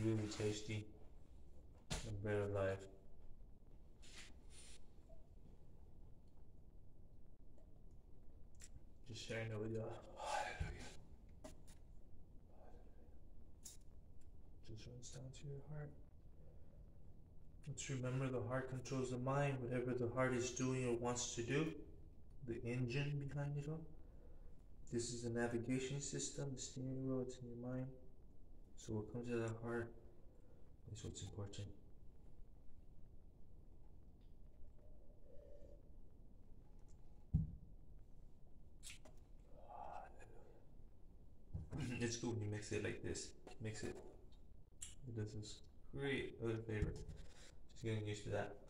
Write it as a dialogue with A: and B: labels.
A: really tasty and better life. Just sharing it with y'all. Hallelujah. Just runs down to your heart. Let's remember the heart controls the mind. Whatever the heart is doing or wants to do, the engine behind it all. This is the navigation system, the steering wheel, it's in your mind. So what comes to the heart is what's important. It's good when you mix it like this. Mix it. It does this great other flavor. Just getting used to that.